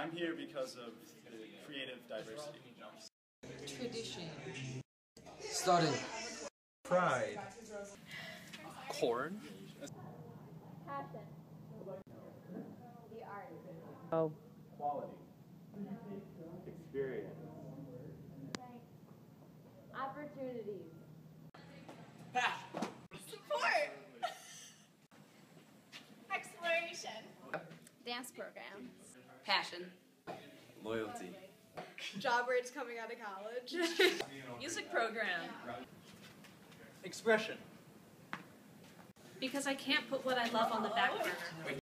I'm here because of the creative diversity. Tradition. Study. Pride. Corn. Passion. The art. Oh. Quality. Experience. Opportunities. Passion. Support. Exploration. Dance program. Passion. Loyalty. Job rates coming out of college. Music program. Expression. Because I can't put what I love on the back burner.